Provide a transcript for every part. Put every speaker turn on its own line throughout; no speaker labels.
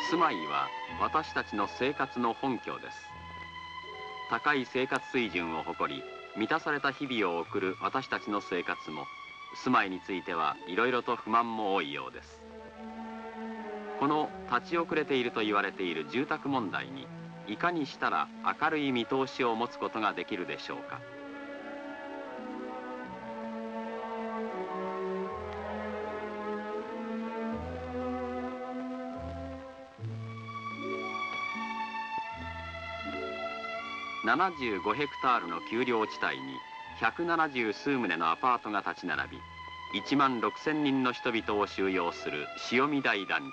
住まいは私たちの生活の本拠です。高い生活水準を誇り、満たされた日々を送る私たちの生活も、住まいについてはいろいろと不満も多いようです。この立ち遅れていると言われている住宅問題に、いかにしたら明るい見通しを持つことができるでしょうか。75ヘクタールの丘陵地帯に170数棟のアパートが立ち並び、1万6,000人の人々を収容する潮見台団地。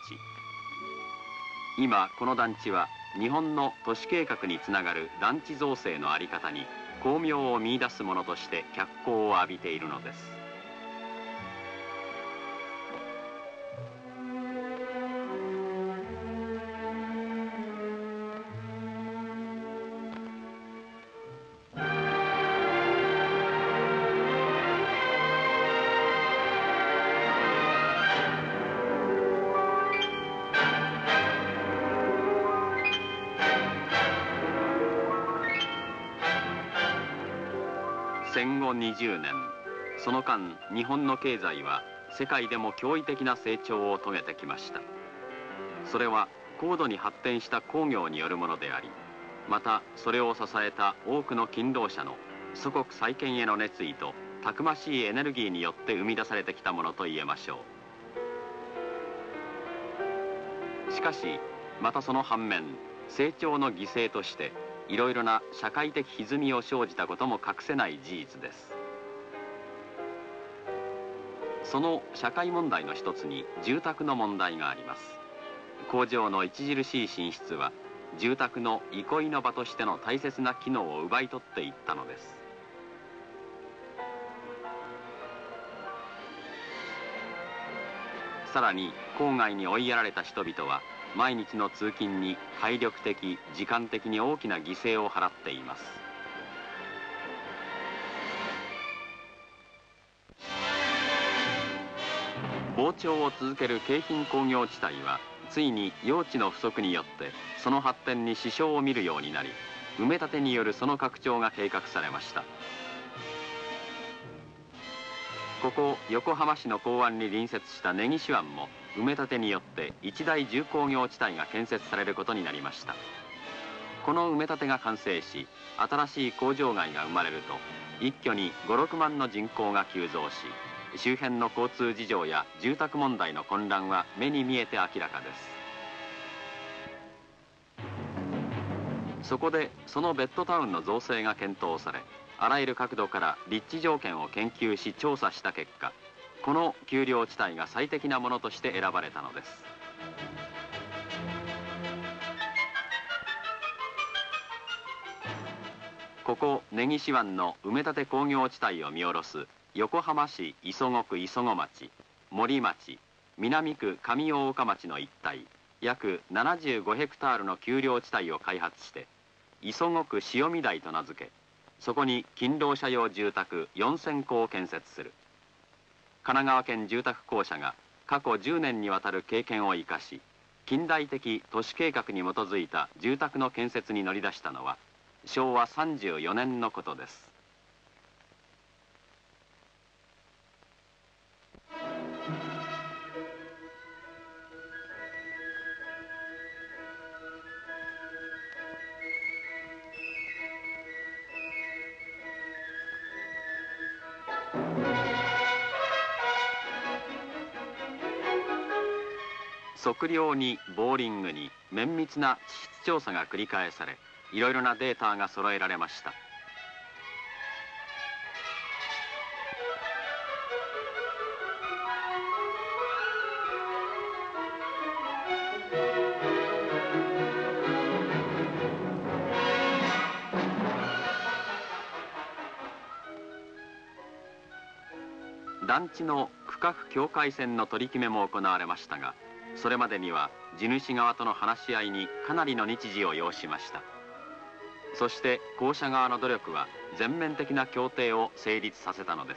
今この団地は日本の都市計画につながる団地造成の在り方に光明を見出すものとして脚光を浴びているのです。戦後20年、その間日本の経済は世界でも驚異的な成長を遂げてきました。それは高度に発展した工業によるものであり、またそれを支えた多くの勤労者の祖国再建への熱意とたくましいエネルギーによって生み出されてきたものと言えましょう。しかしまたその反面、成長の犠牲としていろいろな社会的歪みを生じたことも隠せない事実です。その社会問題の一つに住宅の問題があります。工場の著しい進出は住宅の憩いの場としての大切な機能を奪い取っていったのです。さらに郊外に追いやられた人々は毎日の通勤に体力的、時間的に大きな犠牲を払っています。膨張を続ける京浜工業地帯はついに用地の不足によってその発展に支障を見るようになり、埋め立てによるその拡張が計画されました。ここ横浜市の港湾に隣接した根岸湾も埋め立てによって一大重工業地帯が建設されることになりました。この埋め立てが完成し、新しい工場街が生まれると一挙に5、6万の人口が急増し、周辺の交通事情や住宅問題の混乱は目に見えて明らかです。そこでそのベッドタウンの造成が検討され、あらゆる角度から立地条件を研究し調査した結果、この丘陵地帯が最適なものとして選ばれたのです。ここ根岸湾の埋め立て工業地帯を見下ろす横浜市磯子区磯子町、森町、南区上大岡町の一帯約75ヘクタールの丘陵地帯を開発して磯子区潮見台と名付け、そこに勤労者用住宅4000戸を建設する。神奈川県住宅公社が過去10年にわたる経験を生かし、近代的都市計画に基づいた住宅の建設に乗り出したのは昭和34年のことです。測量にボーリングに綿密な地質調査が繰り返され、いろいろなデータが揃えられました。団地の区画境界線の取り決めも行われましたが、それまでには地主側との話し合いにかなりの日時を要しました。そして公社側の努力は全面的な協定を成立させたのです。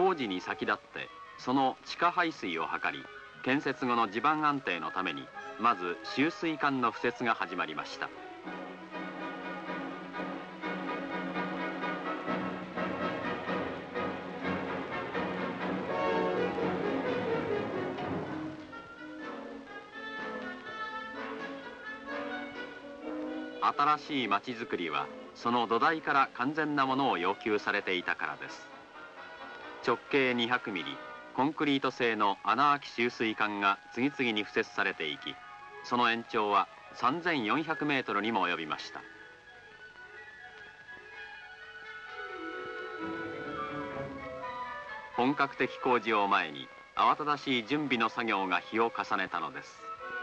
工事に先立ってその地下排水を図り、建設後の地盤安定のためにまず集水管の敷設が始まりました。新しい町づくりはその土台から完全なものを要求されていたからです。直径200ミリコンクリート製の穴あき集水管が次々に敷設されていき、その延長は3400メートルにも及びました。本格的工事を前に慌ただしい準備の作業が日を重ねたのです。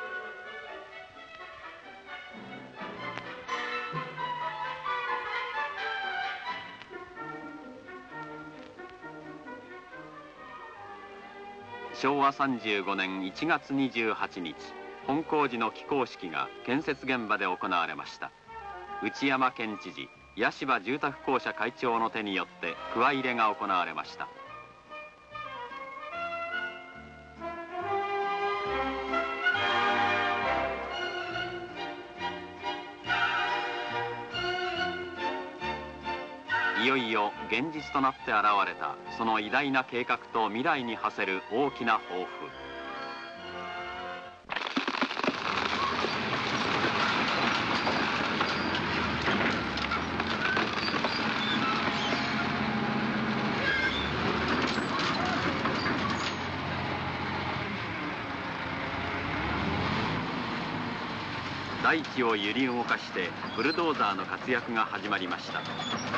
昭和35年1月28日、本工事の起工式が建設現場で行われました。内山県知事、八柴住宅公社会長の手によって鍬入れが行われました。いよいよ現実となって現れたその偉大な計画と未来に馳せる大きな抱負。大地を揺り動かしてブルドーザーの活躍が始まりました。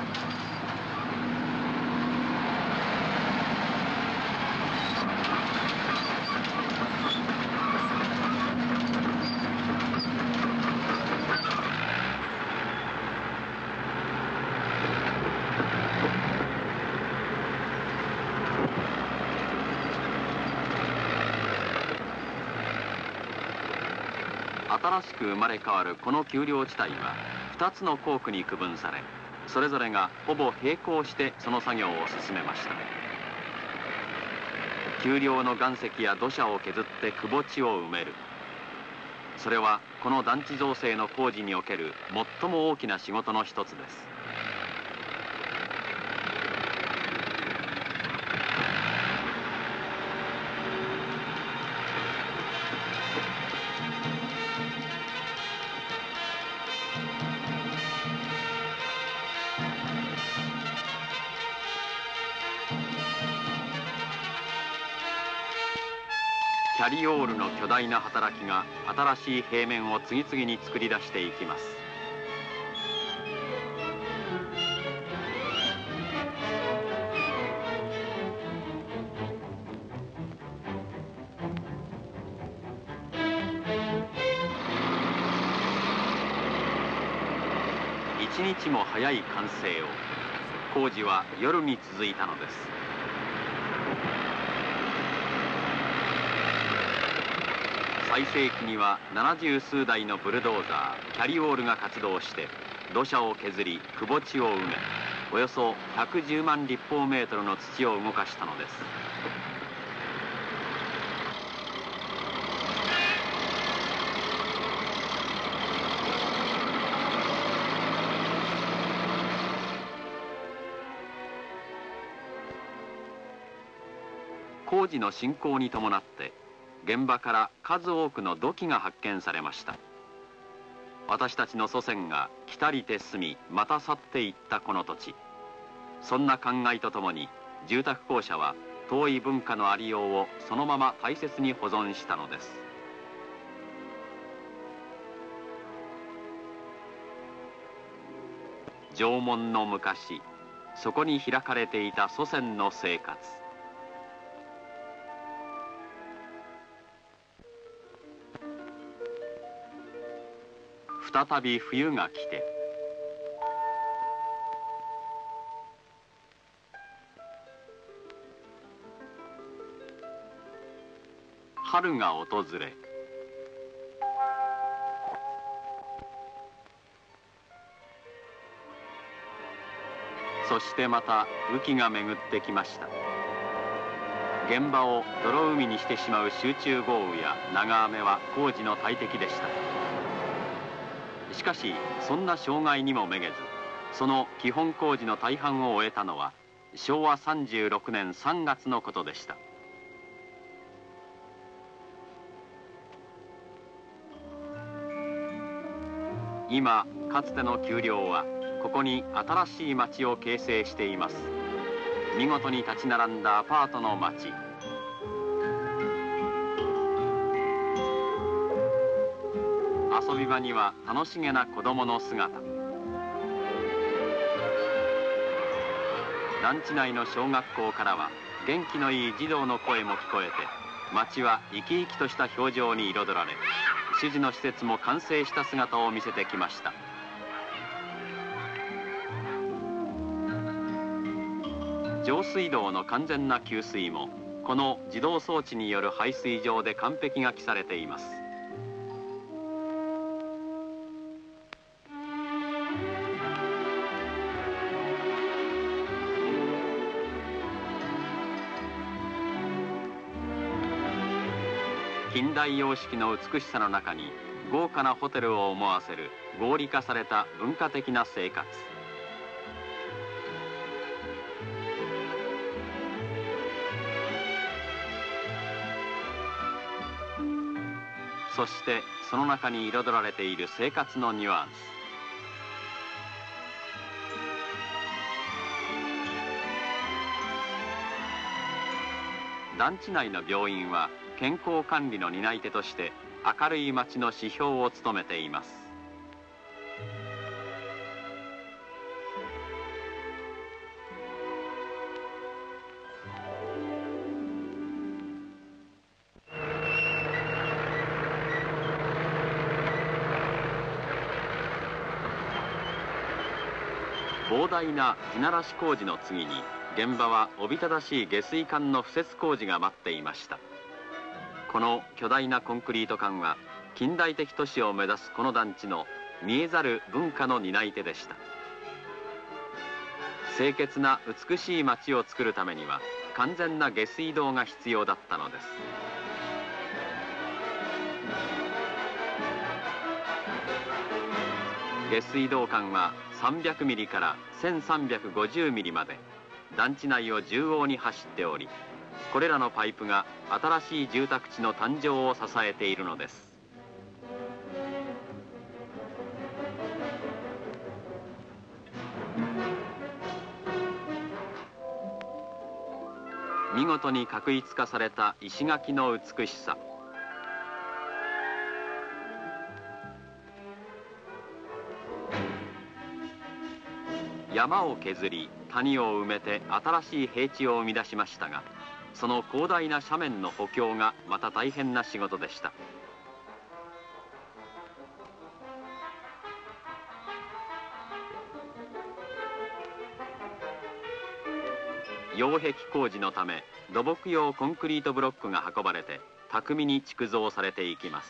新しく生まれ変わるこの丘陵地帯は2つの工区に区分され、それぞれがほぼ並行してその作業を進めました。丘陵の岩石や土砂を削ってくぼ地を埋める、それはこの団地造成の工事における最も大きな仕事の一つです。キャリオールの巨大な働きが新しい平面を次々に作り出していきます。一日も早い完成を。工事は夜に続いたのです。最盛期には70数台のブルドーザー、キャリオールが活動して土砂を削りくぼ地を埋め、およそ110万立方メートルの土を動かしたのです。工事の進行に伴って現場から数多くの土器が発見されました。私たちの祖先が来たりて住みまた去っていったこの土地、そんな考えとともに住宅公社は遠い文化のありようをそのまま大切に保存したのです。縄文の昔、そこに開かれていた祖先の生活。再び冬が来て、春が訪れ、そしてまた雨季が巡ってきました。 現場を泥海にしてしまう集中豪雨や長雨は工事の大敵でした。しかしそんな障害にもめげず、その基本工事の大半を終えたのは昭和36年3月のことでした。今かつての丘陵はここに新しい町を形成しています。見事に立ち並んだアパートの町、遊び場には楽しげな子供の姿。団地内の小学校からは元気のいい児童の声も聞こえて、町は生き生きとした表情に彩られ、種々の施設も完成した姿を見せてきました。上水道の完全な給水もこの自動装置による排水場で完璧が記されています。近代様式の美しさの中に豪華なホテルを思わせる合理化された文化的な生活。そしてその中に彩られている生活のニュアンス。団地内の病院は健康管理の担い手として明るい町の指標を務めています。膨大な地ならし工事の次に、現場はおびただしい下水管の敷設工事が待っていました。この巨大なコンクリート管は近代的都市を目指すこの団地の見えざる文化の担い手でした。清潔な美しい街を作るためには完全な下水道が必要だったのです。下水道管は300ミリから1350ミリまで団地内を縦横に走っており、これらのパイプが新しい住宅地の誕生を支えているのです。見事に画一化された石垣の美しさ。山を削り谷を埋めて新しい平地を生み出しましたが、その広大な斜面の補強がまた大変な仕事でした。擁壁工事のため土木用コンクリートブロックが運ばれて巧みに築造されていきます。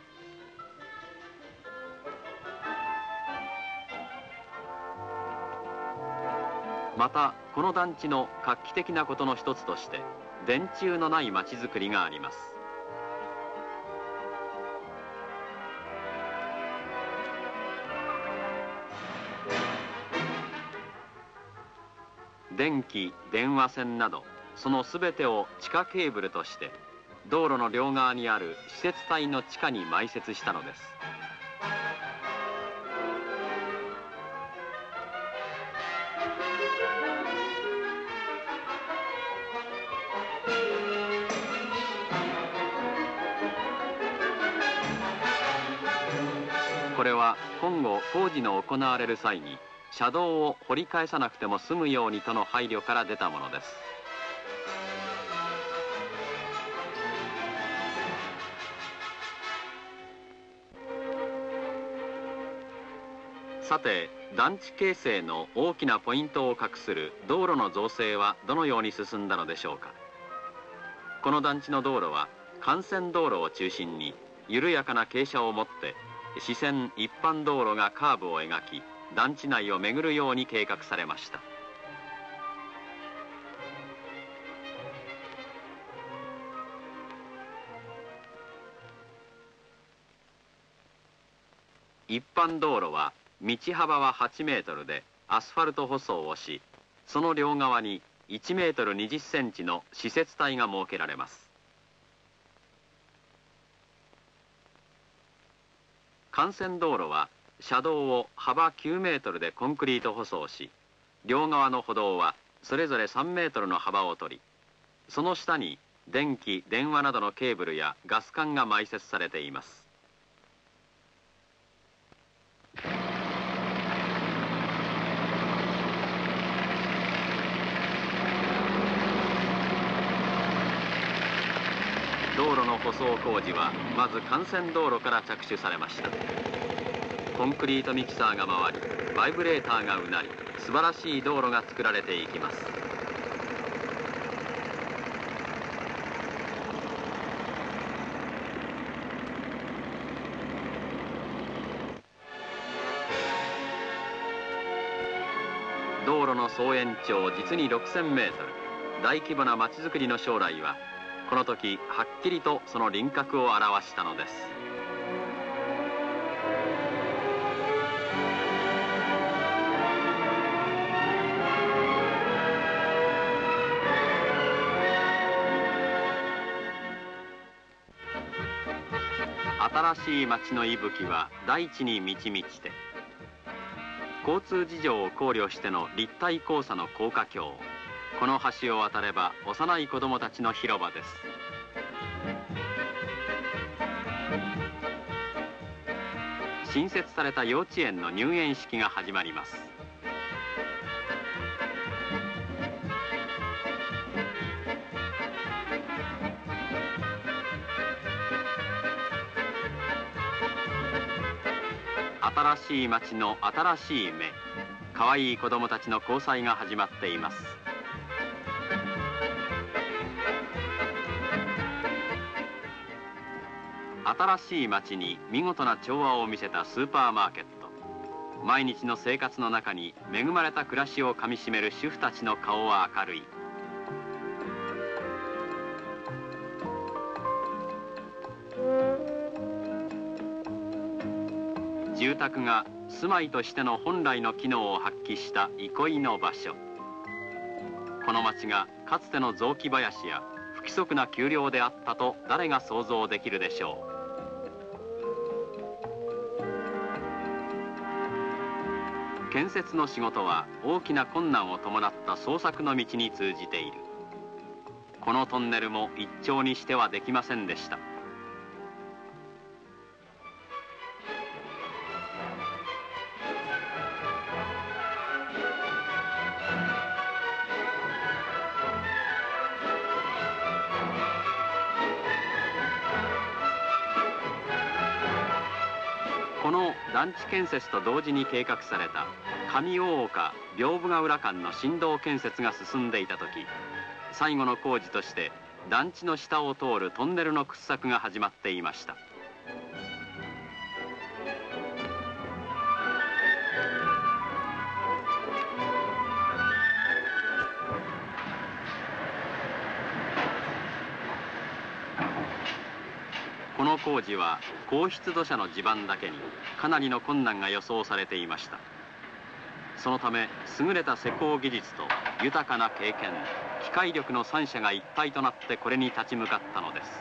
またこの団地の画期的なことの一つとして電柱のない町づくりがあります。電気、電話線などそのすべてを地下ケーブルとして道路の両側にある施設体の地下に埋設したのです。これは今後工事の行われる際に車道を掘り返さなくても済むようにとの配慮から出たものです。さて団地形成の大きなポイントを画する道路の造成はどのように進んだのでしょうか。この団地の道路は幹線道路を中心に緩やかな傾斜を持って支線一般道路がカーブを描き団地内を巡るように計画されました。 一般道路は道幅は8メートルでアスファルト舗装をし、その両側に1メートル20センチの施設帯が設けられます。幹線道路は車道を幅9メートルでコンクリート舗装し、両側の歩道はそれぞれ3メートルの幅を取り、その下に電気・電話などのケーブルやガス管が埋設されています。道路の舗装工事はまず幹線道路から着手されました。コンクリートミキサーが回り、バイブレーターがうなり、素晴らしい道路が作られていきます。道路の総延長実に6000メートル、大規模な街づくりの将来はこの時はっきりとその輪郭を表したのです。新しい町の息吹は大地に満ち満ちて、交通事情を考慮しての立体交差の高架橋、この橋を渡れば幼い子どもたちの広場です。新設された幼稚園の入園式が始まります。新しい町の新しい芽、かわいい子どもたちの交際が始まっています。新しい町に見事な調和を見せたスーパーマーケット。毎日の生活の中に恵まれた暮らしをかみしめる主婦たちの顔は明るい。住宅が住まいとしての本来の機能を発揮した憩いの場所。この町がかつての雑木林や不規則な丘陵であったと誰が想像できるでしょう。建設の仕事は大きな困難を伴った創作の道に通じている。このトンネルも一朝にしてはできませんでした。この団地建設と同時に計画された上大岡屏風ヶ浦間の新道建設が進んでいた時、最後の工事として団地の下を通るトンネルの掘削が始まっていました。この工事は硬質土砂の地盤だけにかなりの困難が予想されていました。そのため優れた施工技術と豊かな経験、機械力の3者が一体となってこれに立ち向かったのです。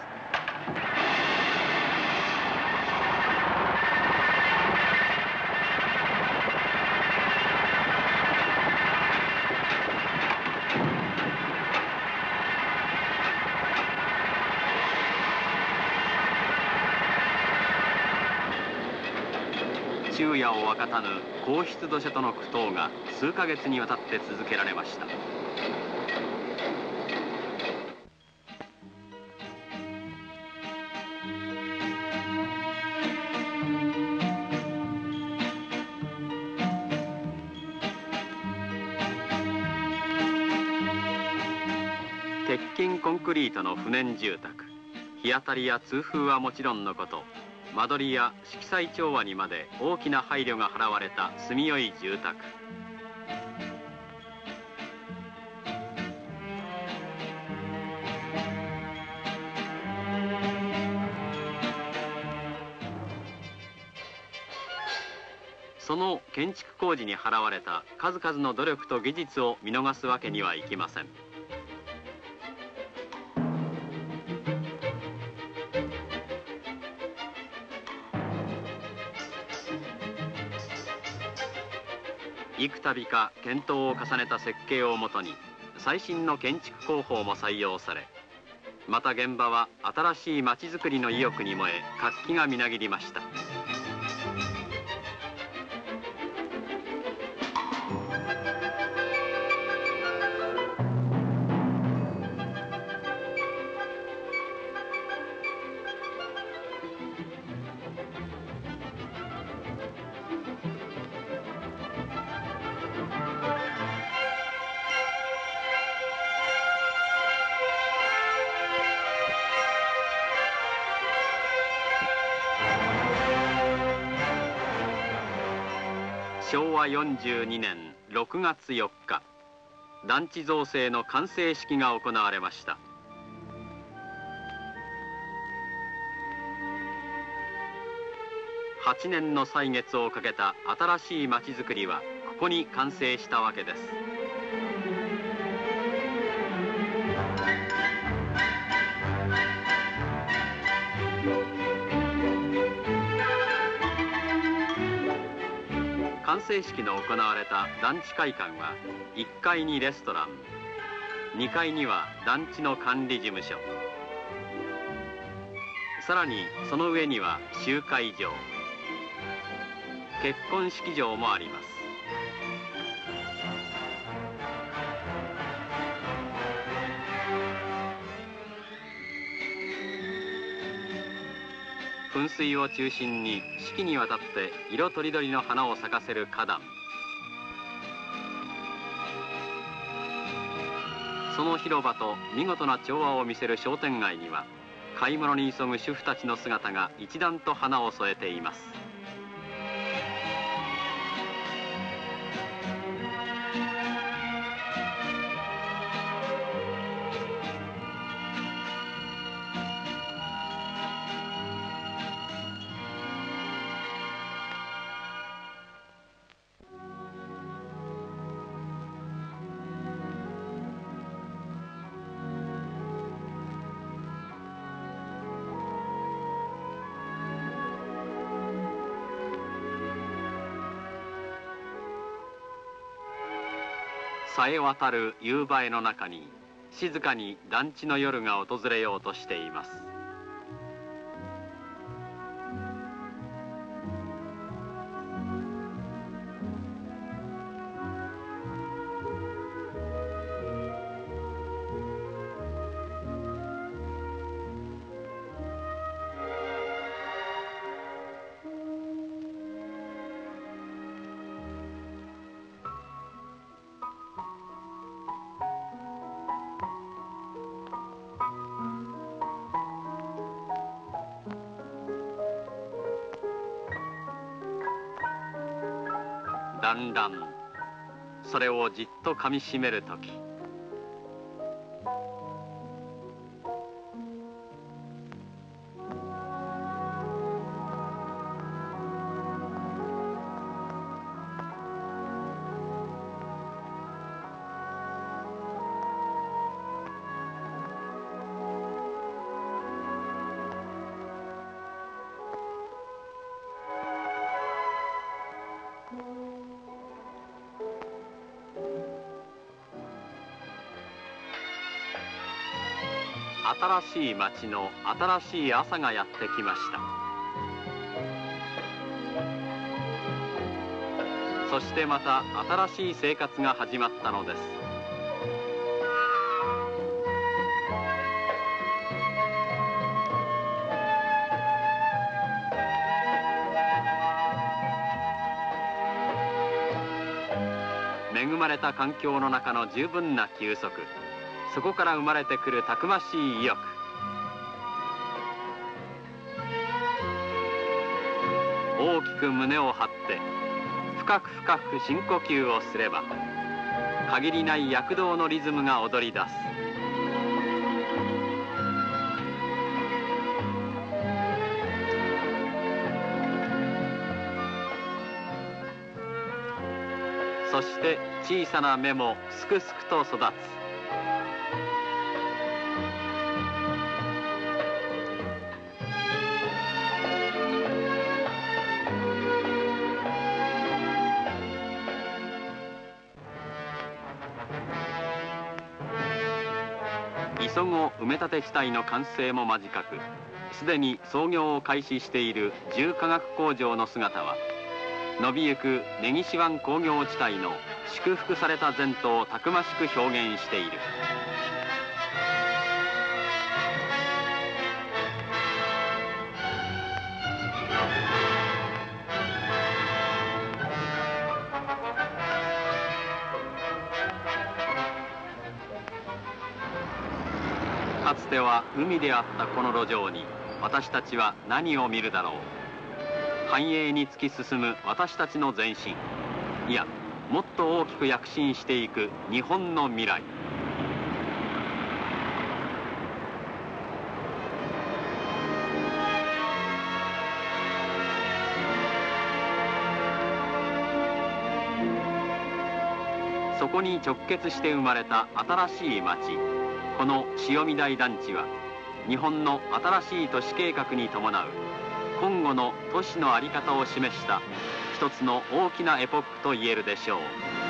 昼夜を分かたぬ硬質土砂との苦闘が数ヶ月にわたって続けられました。鉄筋コンクリートの不燃住宅、日当たりや通風はもちろんのこと、間取りや色彩調和にまで大きな配慮が払われた住みよい住宅。 その建築工事に払われた数々の努力と技術を見逃すわけにはいきません。幾度か検討を重ねた設計をもとに最新の建築工法も採用され、また現場は新しい町づくりの意欲に燃え活気がみなぎりました。昭和42年6月4日、団地造成の完成式が行われました。8年の歳月をかけた新しい町づくりはここに完成したわけです。完成式の行われた団地会館は1階にレストラン、2階には団地の管理事務所、さらにその上には集会場、結婚式場もあります。噴水を中心に四季にわたって色とりどりの花を咲かせる花壇、その広場と見事な調和を見せる商店街には買い物に急ぐ主婦たちの姿が一段と花を添えています。さえ渡る夕映えの中に静かに団地の夜が訪れようとしています。だんだんそれをじっとかみしめるとき、新しい町の新しい朝がやってきました。そしてまた新しい生活が始まったのです。恵まれた環境の中の十分な休息、そこから生まれてくるたくましい意欲、大きく胸を張って深く深く深呼吸をすれば、限りない躍動のリズムが踊り出す。 そして小さな芽もすくすくと育つ。磯子埋め立て地帯の完成も間近く、すでに操業を開始している重化学工場の姿は、伸びゆく根岸湾工業地帯の祝福された前途をたくましく表現している。かつては海であったこの路上に、私たちは何を見るだろう。繁栄に突き進む私たちの前進、いやもっと大きく躍進していく日本の未来。そこに直結して生まれた新しい町、この潮見台団地は、日本の新しい都市計画に伴う今後の都市の在り方を示した一つの大きなエポックと言えるでしょう。